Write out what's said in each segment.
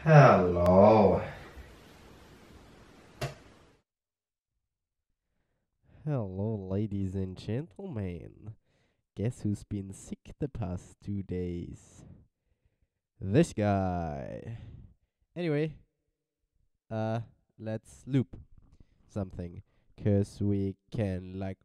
Hello. Hello, ladies and gentlemen. Guess who's been sick the past 2 days? This guy. Anyway, let's loop something, 'cause we can, like,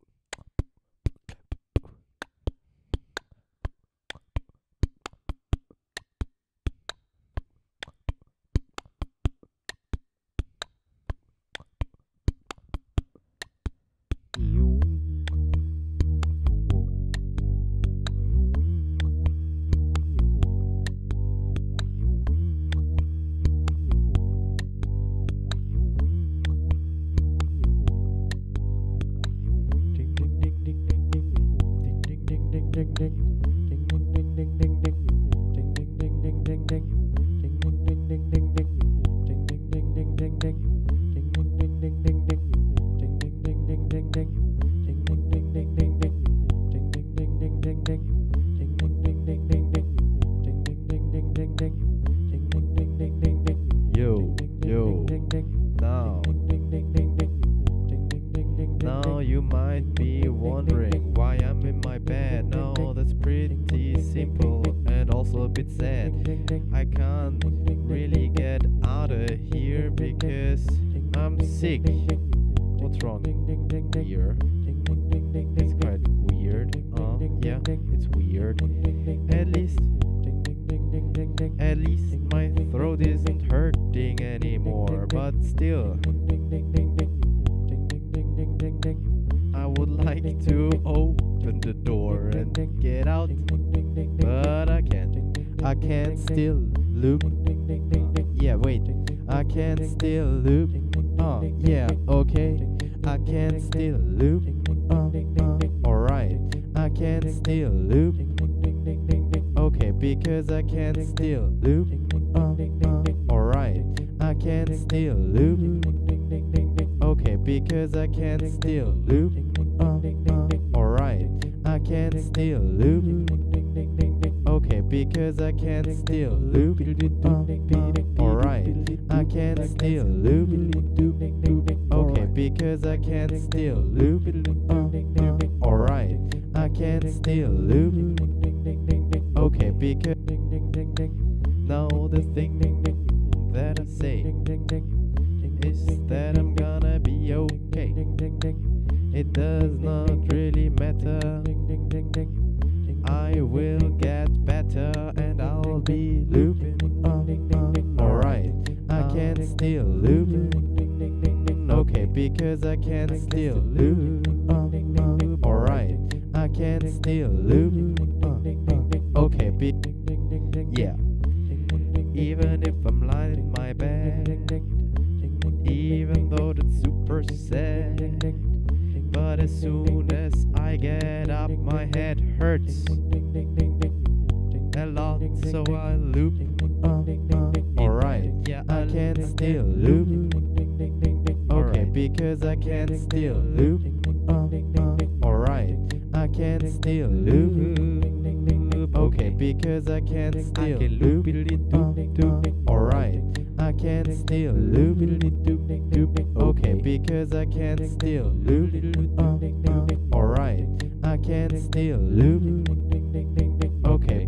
Now you might be wondering why I'm in my bed. No, that's pretty simple and also a bit sad. I can't really get out of here because I'm sick. What's wrong here? It's quite weird. Yeah, it's weird. At least my throat isn't hurting anymore, but still, I would like to open the door and get out, but I can't. I can't still loop. Yeah, wait. I can't still loop. Yeah, okay. I can't still loop. Alright. I can't still loop. Okay, because I can't still loop. Alright. I can't still loop. Okay, because I can't still loop. Alright, I can't still loop. Okay, because I can't still loop. Alright, I can't still loop. Okay, because I can't still loop. Alright, I can't still loop. Okay, because now the thing that I say is that I'm gonna be okay. It does not really matter. I will get better and I'll be looping. Alright, I can't still loop. Okay, because I can't still loop. Alright, I can't still loop. Okay, yeah. Even if I'm lying in my bed, even though that's super sad, but as soon as I get up my head hurts a lot, so I loop. Alright, yeah, I can't still loop. Okay, because I can't still loop. Alright, I can't still loop. Okay, because I can't still loop. Alright, I can't still loop. Okay, because I can't still loop. Alright, I can't still loop. Okay,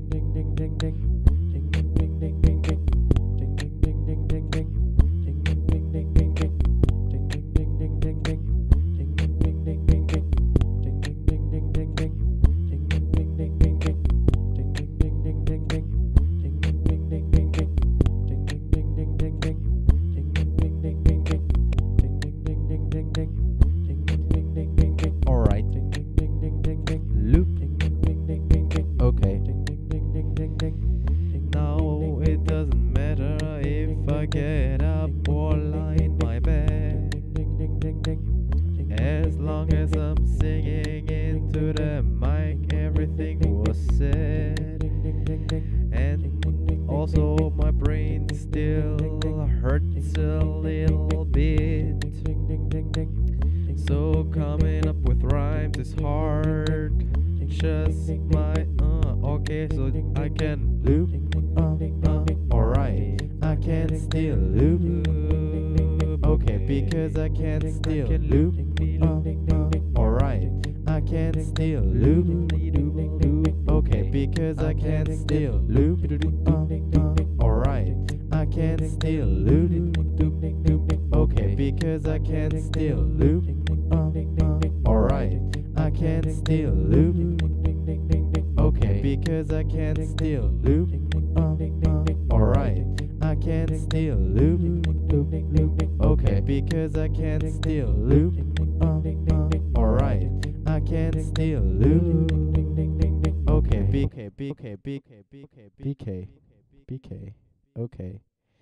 alright. Loop. Okay. Now it doesn't matter if I get up or lie in my bed, as long as I'm singing into the mic, everything was said. And also my brain still hurts a little bit, so coming up with rhymes is hard. Just my okay, so I can loop. Alright, I can still loop. Okay, because I can still loop. Alright, I can still loop. Okay, because I can still loop. Alright, I can still loop. Okay, because I can still loop. Alright, I can still loop. Okay, because I can still loop. Alright, I can still loop. Okay, because I can still loop. Alright, I can still loop. Okay, BK. Okay.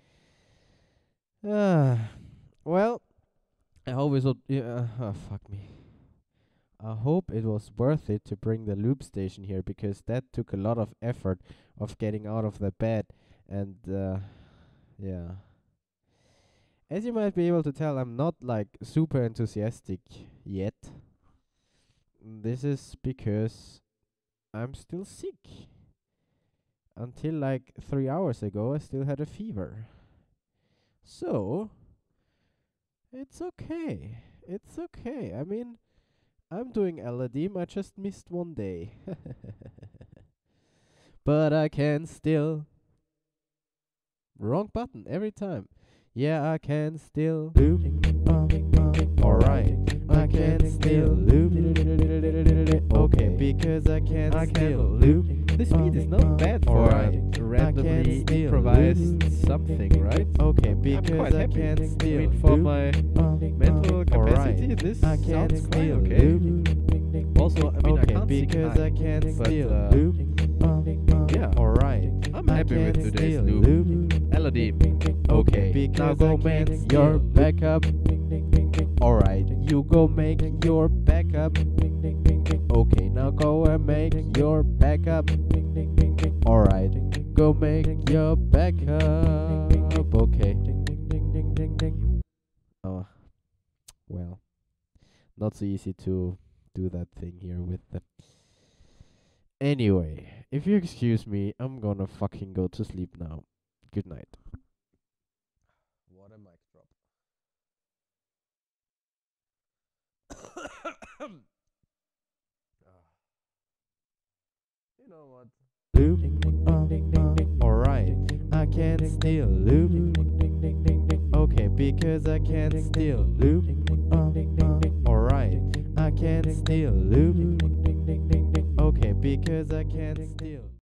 Well, I hope it was. Yeah, fuck me. I hope it was worth it to bring the loop station here, because that took a lot of effort of getting out of the bed, and yeah. As you might be able to tell, I'm not like super enthusiastic yet. This is because I'm still sick. Until like 3 hours ago, I still had a fever. So, it's okay. It's okay. I mean, I'm doing ALADIM, I just missed one day. But I can still. Wrong button every time. Yeah, I can still loop. Alright, I can still loop. Okay, because I can still loop. The speed is not bad for a randomly improvised something, right? Okay, because I can I still mean, for loop. my mental capacity, this I can sounds quite still okay. loop. Also, I mean, I Okay, can't sing because high, I can but, still loop. yeah, Alright, I'm happy with today's loop. ALADIM. Okay, now go make your backup. Alright, you go make your backup. Okay, now go and make your backup. Alright, go make your backup. Okay. Oh, well, not so easy to do that thing here with the. Anyway, if you excuse me, I'm gonna fucking go to sleep now. Good night. What a mic drop. You know what? Loop. Alright, I can still loop. Okay, because I can still loop. Alright, I can still loop. Okay, because I can still.